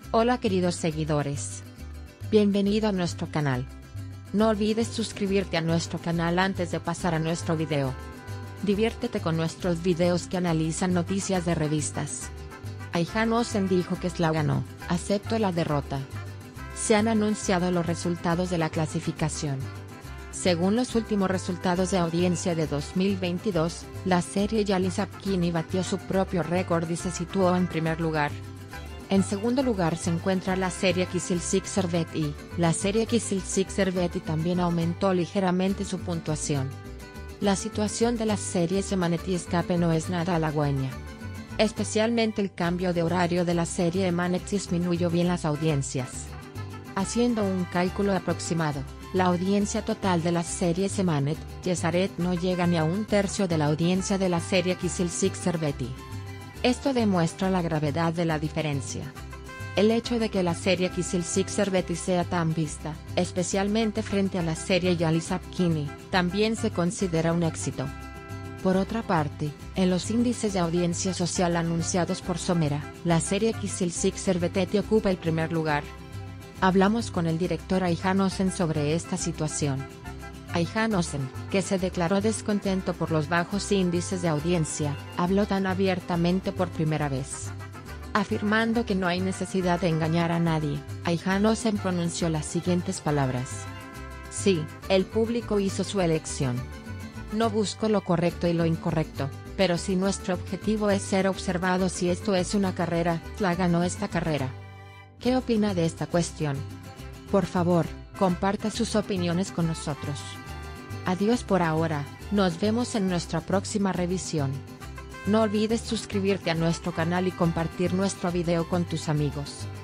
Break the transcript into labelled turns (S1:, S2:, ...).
S1: Hola queridos seguidores. Bienvenido a nuestro canal. No olvides suscribirte a nuestro canal antes de pasar a nuestro video. Diviértete con nuestros videos que analizan noticias de revistas. Ayhan Hossein dijo que Slav ganó, acepto la derrota. Se han anunciado los resultados de la clasificación. Según los últimos resultados de audiencia de 2022, la serie Yali Sapkini batió su propio récord y se situó en primer lugar. En segundo lugar se encuentra la serie Kızılcık Şerbeti. La serie Kızılcık Şerbeti también aumentó ligeramente su puntuación. La situación de la serie Emanet y Escape no es nada halagüeña. Especialmente el cambio de horario de la serie Emanet disminuyó bien las audiencias. Haciendo un cálculo aproximado, la audiencia total de las series Emanet y Esaret no llega ni a un tercio de la audiencia de la serie Kızılcık Şerbeti. Esto demuestra la gravedad de la diferencia. El hecho de que la serie Kızılcık Şerbeti sea tan vista, especialmente frente a la serie Yali Sapkini, también se considera un éxito. Por otra parte, en los índices de audiencia social anunciados por Somera, la serie Kızılcık Şerbeti ocupa el primer lugar. Hablamos con el director Ayhan Hossein sobre esta situación. Ayhan Hossein, que se declaró descontento por los bajos índices de audiencia, habló tan abiertamente por primera vez. Afirmando que no hay necesidad de engañar a nadie, Ayhan Hossein pronunció las siguientes palabras. Sí, el público hizo su elección. No busco lo correcto y lo incorrecto, pero si nuestro objetivo es ser observados si esto es una carrera, la ganó esta carrera. ¿Qué opina de esta cuestión? Por favor, comparta sus opiniones con nosotros. Adiós por ahora, nos vemos en nuestra próxima revisión. No olvides suscribirte a nuestro canal y compartir nuestro video con tus amigos.